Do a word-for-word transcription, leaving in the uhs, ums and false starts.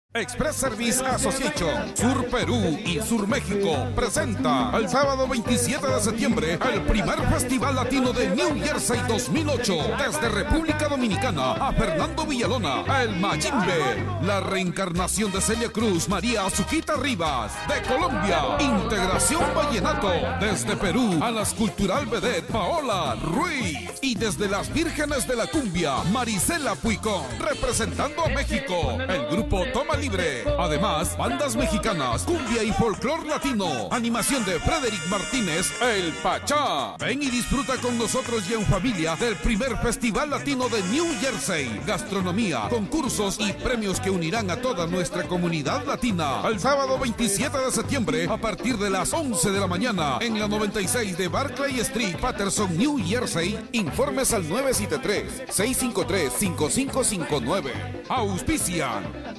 Express Service Association, Sur Perú y Sur México presenta el sábado veintisiete de septiembre el primer Festival Latino de New Jersey dos mil ocho. Desde República Dominicana a Fernando Villalona, el Mayimbe, la reencarnación de Celia Cruz, María Azuquita Rivas. De Colombia, Integración Vallenato. Desde Perú a las Cultural Vedette Paola Ruiz. Y desde las Vírgenes de la Cumbia, Marisela Puicón. Representando a México, el grupo Toma Libre. Además, bandas mexicanas, cumbia y folclor latino. Animación de Frederick Martínez, El Pachá. Ven y disfruta con nosotros y en familia del primer Festival Latino de New Jersey. Gastronomía, concursos y premios que unirán a toda nuestra comunidad latina. El sábado veintisiete de septiembre a partir de las once de la mañana en la noventa y seis de Barclay Street, Patterson, New Jersey. Informes al nueve siete tres, seis cinco tres, cinco cinco cinco nueve. Auspician